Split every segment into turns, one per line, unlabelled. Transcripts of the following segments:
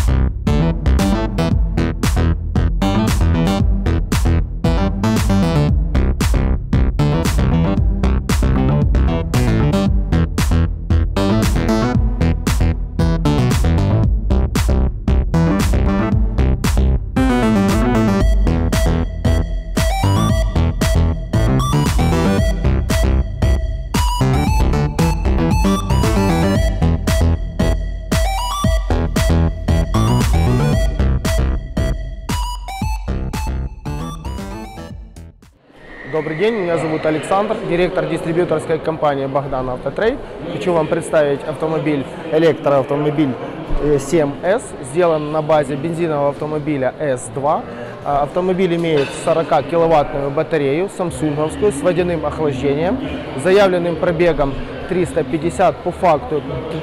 Добрый день, меня зовут Александр, директор дистрибьюторской компании Богдан Автотрейд. Хочу вам представить электроавтомобиль 7S, сделан на базе бензинового автомобиля S2. Автомобиль имеет 40-киловаттную батарею, самсунговскую, с водяным охлаждением, заявленным пробегом 350, по факту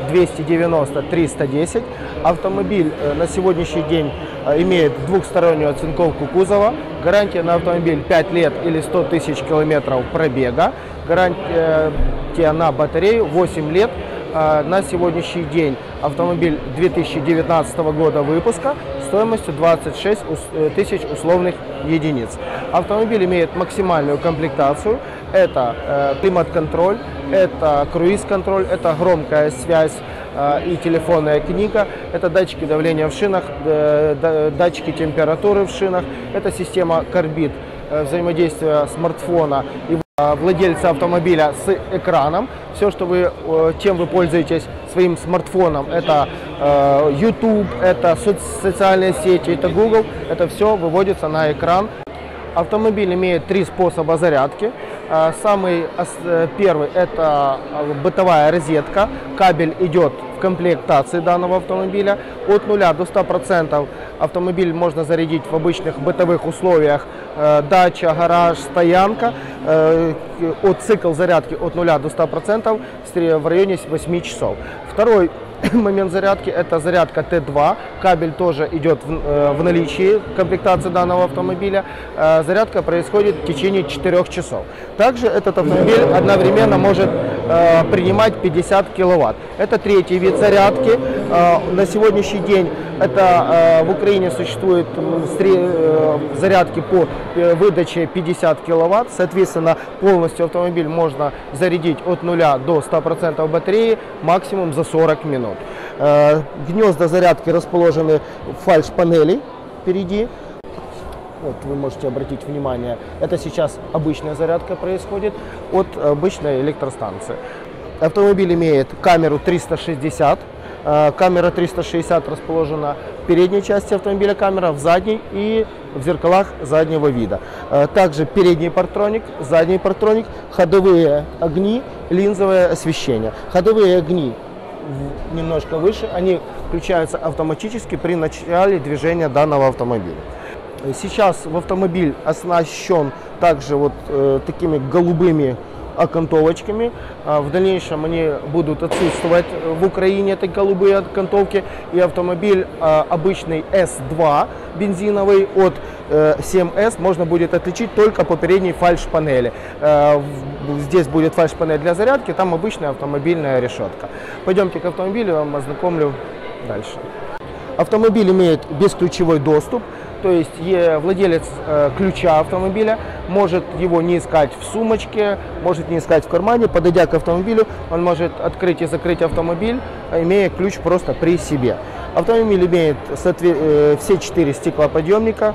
290-310. Автомобиль на сегодняшний день имеет двухстороннюю оцинковку кузова. Гарантия на автомобиль 5 лет или 100 тысяч километров пробега. Гарантия на батарею 8 лет. На сегодняшний день автомобиль 2019 года выпуска стоимостью 26 тысяч условных единиц. Автомобиль имеет максимальную комплектацию. Это климат-контроль, это круиз-контроль, это громкая связь и телефонная книга, это датчики давления в шинах, датчики температуры в шинах, это система Корбит, взаимодействие смартфона и владельца автомобиля с экраном. Все, чем вы пользуетесь своим смартфоном, это YouTube, это социальные сети, это Google, это все выводится на экран. Автомобиль имеет 3 способа зарядки. Самый первый – это бытовая розетка. Кабель идет в комплектации данного автомобиля. От 0 до 100% автомобиль можно зарядить в обычных бытовых условиях. Дача, гараж, стоянка. Цикл зарядки от 0 до 100% в районе 8 часов. Второй момент зарядки – это зарядка Т2. Кабель тоже идет в наличии комплектации данного автомобиля. Зарядка происходит в течение 4 часов. Также этот автомобиль одновременно может принимать 50 киловатт. Это третий вид зарядки. На сегодняшний день в Украине существуют зарядки по выдаче 50 киловатт. Соответственно, полностью автомобиль можно зарядить от 0 до 100% батареи максимум за 40 минут. Гнезда зарядки расположены в фальш-панели впереди. Вот вы можете обратить внимание, это сейчас обычная зарядка происходит от обычной электростанции. Автомобиль имеет камеру 360. Камера 360 расположена в передней части автомобиля, камера в задней и в зеркалах заднего вида. Также передний партроник, задний партроник, ходовые огни, линзовое освещение. Ходовые огни немножко выше, они включаются автоматически при начале движения данного автомобиля. Сейчас в автомобиль оснащен также такими голубыми окантовочками. В дальнейшем они будут отсутствовать в Украине, эти голубые окантовки, и автомобиль обычный S2 бензиновый от 7S можно будет отличить только по передней фальш-панели. Здесь будет фальш-панель для зарядки, там обычная автомобильная решетка. Пойдемте к автомобилю, я вам ознакомлю дальше. Автомобиль имеет бесключевой доступ. То есть владелец ключа автомобиля может его не искать в сумочке, может не искать в кармане. Подойдя к автомобилю, он может открыть и закрыть автомобиль, имея ключ просто при себе. Автомобиль имеет все 4 стеклоподъемника,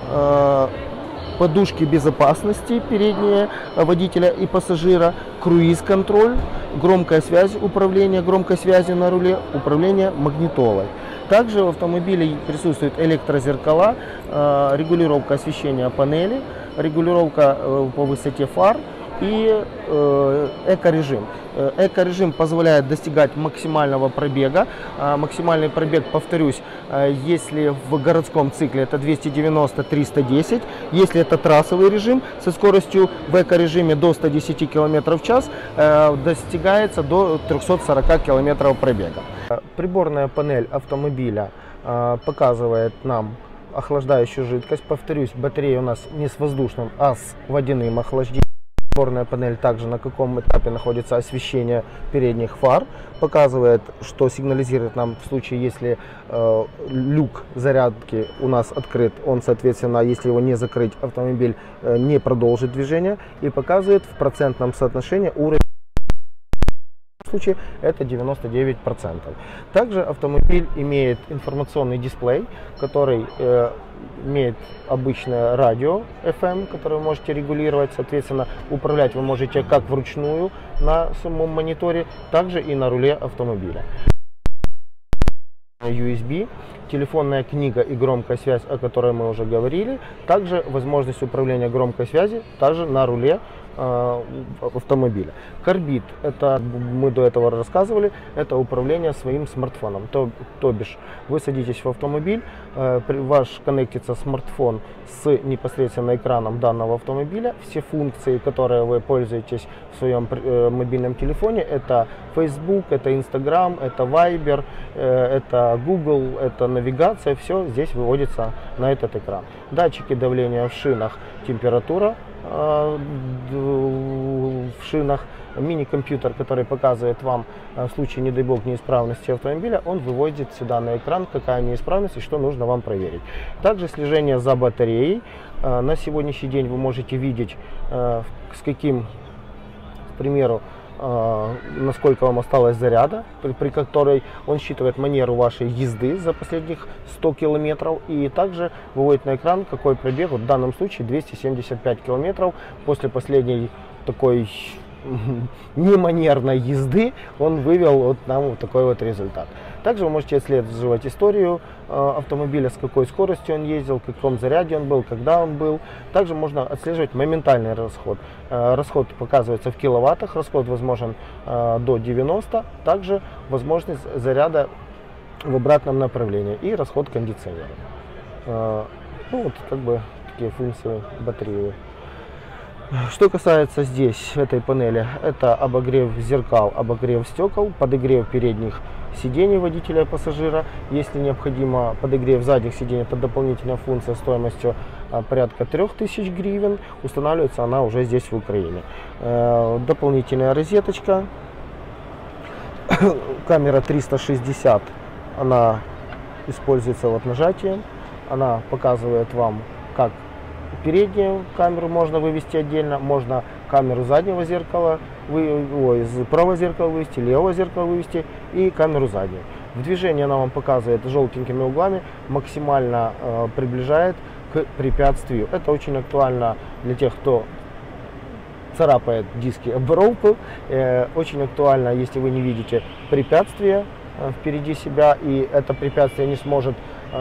подушки безопасности передние водителя и пассажира, круиз-контроль, громкая связь, управление громкой связью на руле, управление магнитолой. Также в автомобиле присутствуют электрозеркала, регулировка освещения панели, регулировка по высоте фар и эко-режим. Эко-режим позволяет достигать максимального пробега. Максимальный пробег, повторюсь, если в городском цикле это 290-310, если это трассовый режим со скоростью в эко-режиме до 110 км в час, достигается до 340 км пробега. Приборная панель автомобиля показывает нам охлаждающую жидкость. Повторюсь, батарея у нас не с воздушным, а с водяным охлаждением. Приборная панель также на каком этапе находится освещение передних фар, показывает, что сигнализирует нам в случае, если люк зарядки у нас открыт, он, соответственно, если его не закрыть, автомобиль не продолжит движение, и показывает в процентном соотношении уровень. В случае это 99%. Также автомобиль имеет информационный дисплей, который имеет обычное радио FM, которое вы можете регулировать, соответственно, управлять вы можете как вручную на самом мониторе, также и на руле автомобиля. USB, телефонная книга и громкая связь, о которой мы уже говорили, также возможность управления громкой связи также на руле автомобиля. Корбит, это мы до этого рассказывали, это управление своим смартфоном. То бишь вы садитесь в автомобиль, ваш коннектится смартфон с непосредственно экраном данного автомобиля. Все функции, которые вы пользуетесь в своем мобильном телефоне, это Facebook, это Instagram, это Viber, это Google, это навигация, все здесь выводится на этот экран. Датчики давления в шинах, температура в шинах, мини-компьютер, который показывает вам в случае, не дай бог, неисправности автомобиля, он выводит сюда на экран, какая неисправность и что нужно вам проверить. Также слежение за батареей. На сегодняшний день вы можете видеть, с каким, к примеру, насколько вам осталось заряда, при которой он считывает манеру вашей езды за последних 100 километров и также выводит на экран, какой пробег, вот в данном случае 275 километров после последней такой неманерной езды он вывел вот нам вот такой вот результат. Также вы можете отслеживать историю автомобиля, с какой скоростью он ездил, в каком заряде он был, когда он был. Также можно отслеживать моментальный расход. Расход показывается в киловаттах, расход возможен до 90, также возможность заряда в обратном направлении и расход кондиционера. Ну вот как бы такие функции батареи. Что касается здесь, этой панели, это обогрев зеркал, обогрев стекол, подогрев передних сидений водителя и пассажира. Если необходимо подогрев задних сидений, это дополнительная функция стоимостью порядка 3000 гривен. Устанавливается она уже здесь в Украине. Дополнительная розеточка. Камера 360, она используется вот нажатием. Она показывает вам, как переднюю камеру можно вывести отдельно, можно камеру заднего зеркала, правого зеркала вывести, левого зеркала вывести и камеру заднюю. В движении она вам показывает желтенькими углами, максимально приближает к препятствию. Это очень актуально для тех, кто царапает диски об ромпы. Очень актуально, если вы не видите препятствие впереди себя, и это препятствие не сможет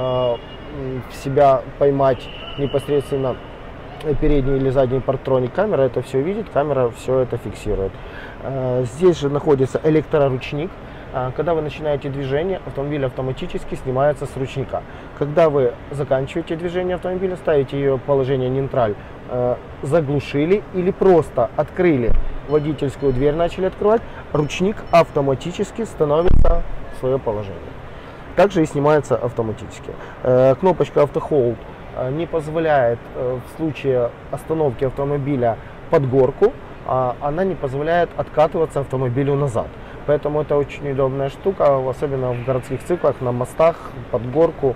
себя поймать непосредственно передний или задний парктроник. Камера это все видит, камера все это фиксирует. Здесь же находится электроручник. Когда вы начинаете движение, автомобиль автоматически снимается с ручника. Когда вы заканчиваете движение автомобиля, ставите ее в положение нейтраль, заглушили или просто открыли водительскую дверь, начали открывать, ручник автоматически становится в свое положение. Также и снимается автоматически. Кнопочка автохолд не позволяет в случае остановки автомобиля под горку, она не позволяет откатываться автомобилю назад. Поэтому это очень удобная штука, особенно в городских циклах, на мостах, под горку.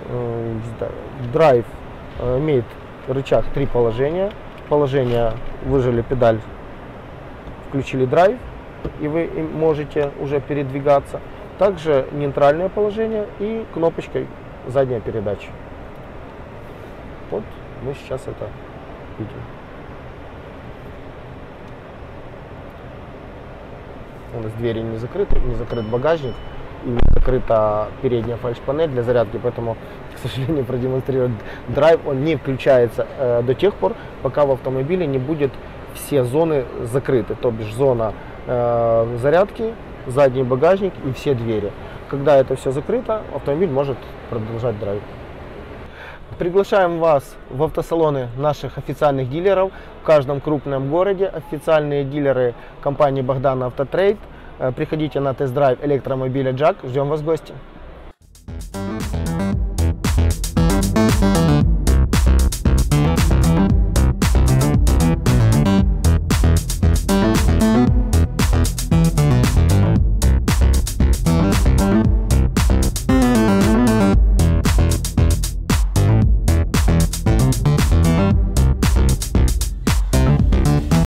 Драйв имеет рычаг 3 положения. Положение: выжали педаль, включили драйв, и вы можете уже передвигаться. Также нейтральное положение и кнопочкой задняя передача. Вот мы сейчас это видим. У нас двери не закрыты, не закрыт багажник и не закрыта передняя фальш-панель для зарядки, поэтому, к сожалению, продемонстрировать драйв он не включается до тех пор, пока в автомобиле не будет все зоны закрыты, то бишь зона зарядки, задний багажник и все двери. Когда это все закрыто, автомобиль может продолжать драйв. Приглашаем вас в автосалоны наших официальных дилеров в каждом крупном городе. Официальные дилеры компании Богдан Автотрейд. Приходите на тест-драйв электромобиля Джак. Ждем вас в гости.